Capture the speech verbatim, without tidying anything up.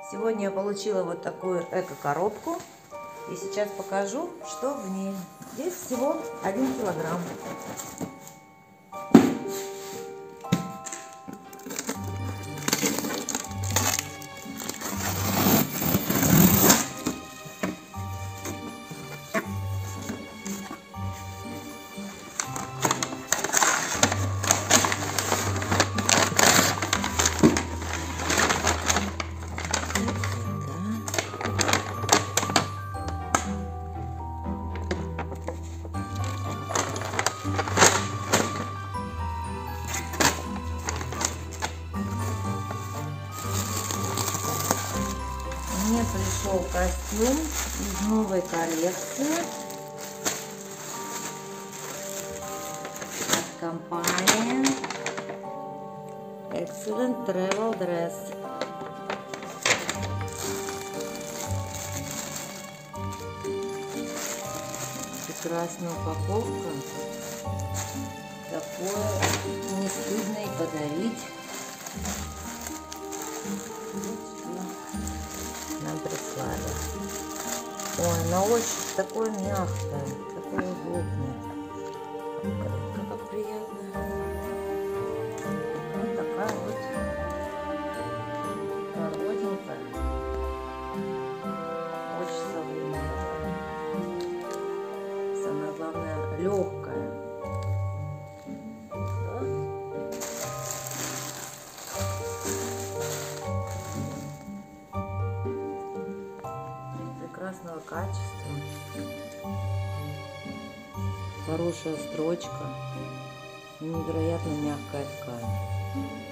Сегодня я получила вот такую эко-коробку. И сейчас покажу, что в ней. Здесь всего один килограмм. Мне пришел костюм из новой коллекции от компании Excellent Travel Dress. Прекрасная упаковка. Такое не стыдно и подарить. Нам прислали. Ой, на ощупь такое мягкое, такое удобное. Как, как приятно. Вот такая вот коротенькая. Очень современная. Самое главное, легкая. Прекрасного качества, хорошая строчка, невероятно мягкая ткань.